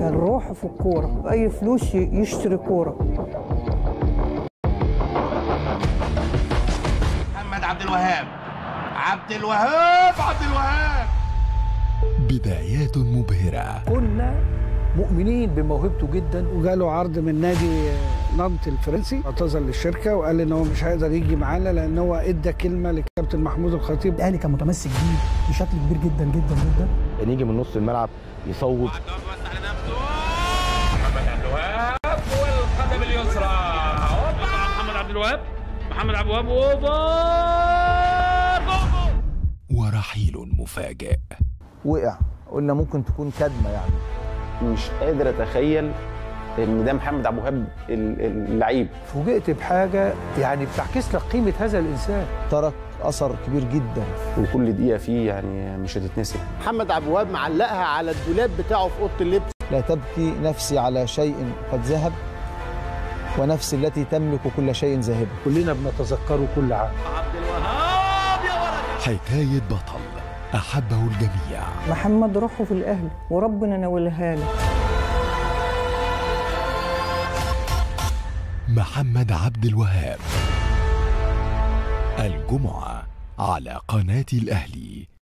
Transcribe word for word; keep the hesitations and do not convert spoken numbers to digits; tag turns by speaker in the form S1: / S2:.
S1: كان روحه في الكورة، بأي فلوس يشتري كورة.
S2: محمد عبد الوهاب عبد الوهاب عبد الوهاب
S3: بدايات مبهرة.
S4: كنا مؤمنين بموهبته جدا، وجاله عرض من نادي نانت الفرنسي، اعتذر للشركه وقال ان هو مش هيقدر يجي معانا لان هو ادى كلمه للكابتن محمود الخطيب.
S5: الاهلي كان متمسك بيه بشكل كبير جدا جدا جدا.
S6: كان يجي من نص الملعب يصوب.
S2: محمد عبد الوهاب والقدم اليسرى، محمد عبد الوهاب محمد عبد الوهاب وفار
S3: ورحيل مفاجئ.
S7: وقع، قلنا ممكن تكون كدمه يعني.
S6: مش قادر اتخيل ان ده محمد عبد الوهاب اللعيب.
S4: فوجئت بحاجه يعني بتعكس لك قيمه هذا الانسان.
S7: ترك اثر كبير جدا
S6: وكل دقيقه فيه يعني مش هتتنسي.
S8: محمد عبد الوهاب معلقها على الدولاب بتاعه في اوضه اللبس.
S7: لا تبكي نفسي على شيء قد ذهب، ونفسي التي تملك كل شيء ذاهب.
S4: كلنا بنتذكره كل عام.
S2: عبد الوهاب يا ولد.
S3: حكاية بطل أحبه الجميع.
S1: محمد روحه في الأهلي وربنا نولها له.
S3: محمد عبد الوهاب، الجمعة على قناة الأهلي.